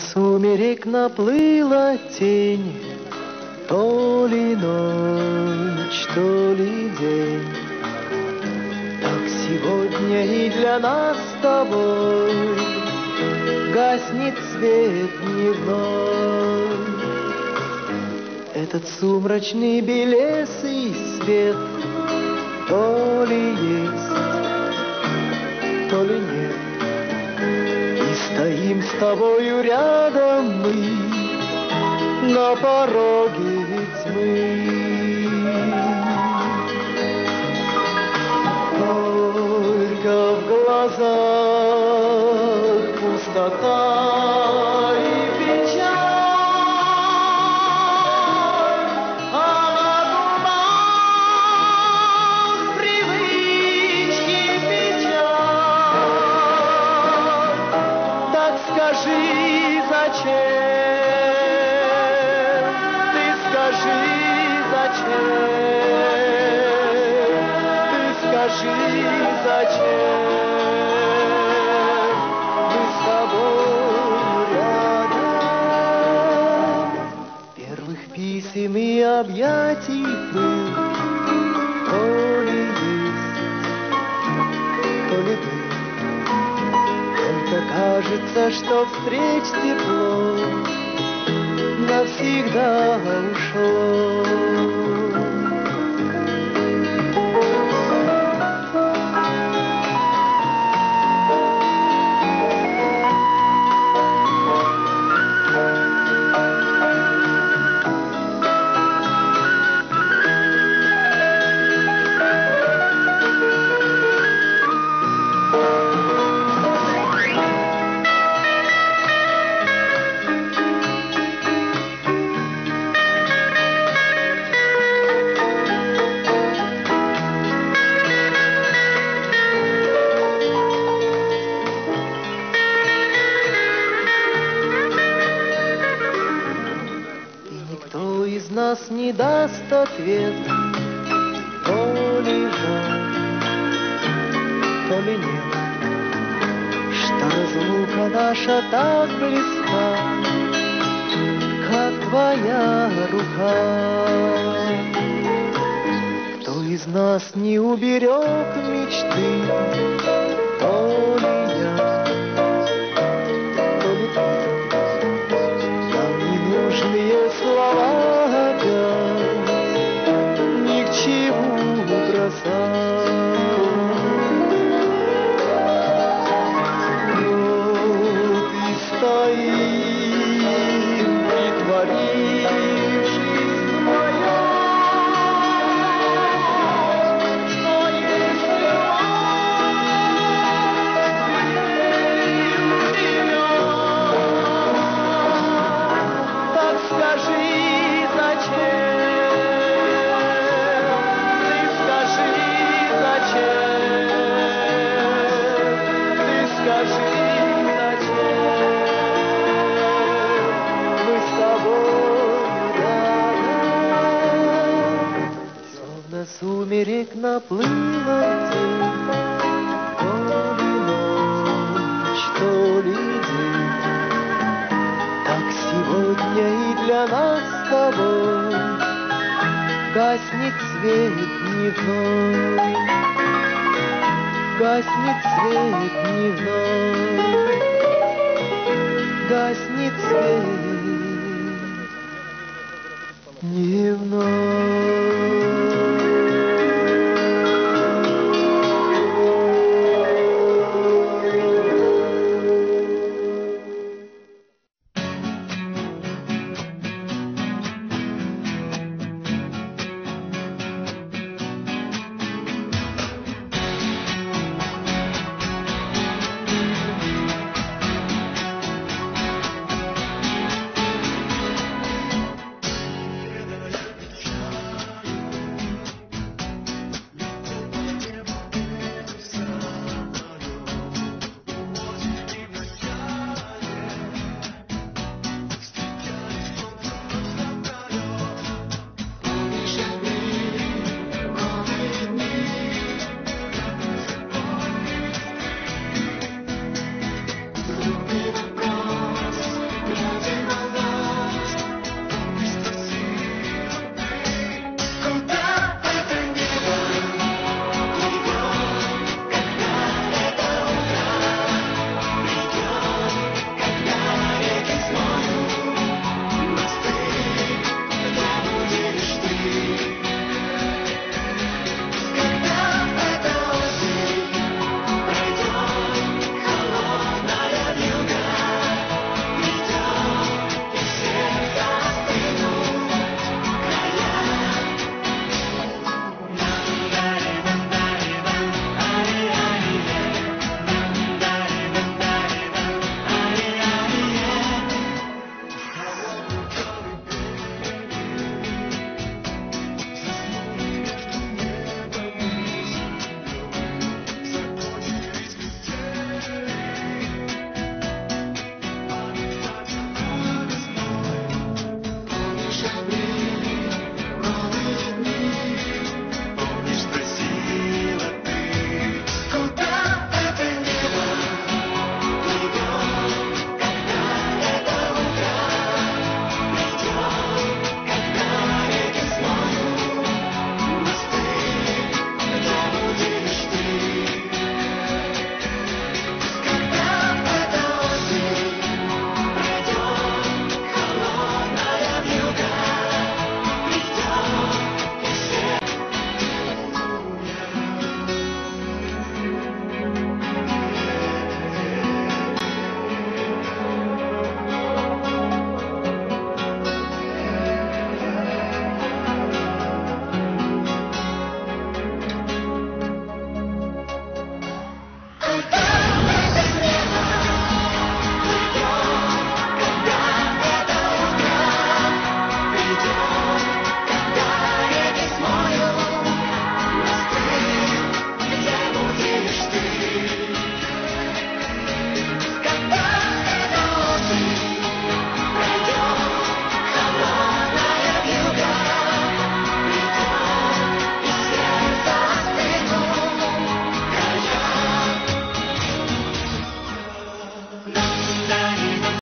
сумерек наплыла тень, то ли ночь, то ли день. Так сегодня и для нас с тобой гаснет свет дневной. Этот сумрачный белесый свет то ли есть, то ли нет. И стоим с тобою рядом мы на пороге тьмы. Только в глазах пустота и печаль, а на губах привычки печаль. Так скажи, зачем? Ты скажи, зачем? Ты скажи, зачем? Мы с тобой рядом. Первых писем и объятий был то ли есть, то ли был. Только кажется, что встреч тепло навсегда ушло. Никто из нас не даст ответ, то ли жаль, то ли нет, что разлука наша так близка, как твоя рука. Кто из нас не уберег мечты, то ли я, то ли ты. Нам ненужные слова опять ни к чему бросать. Вот и стоим, притворившись вдвоем, что если так скажи, зачем? Ты скажи, зачем? Ты скажи, зачем? Мы с тобой рядом. Словно сумерек наплыла тень, то ли ночь, то ли день. Так сегодня и для нас с тобой гаснет свет дневной, гаснет свет дневной, гаснет свет